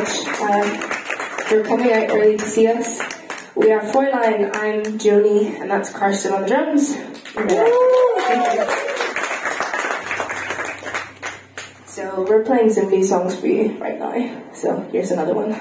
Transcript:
much for coming out early to see us. We are Fräulein, I'm Joni, and that's Karsten on the drums. So we're playing some new songs for you right now. So here's another one.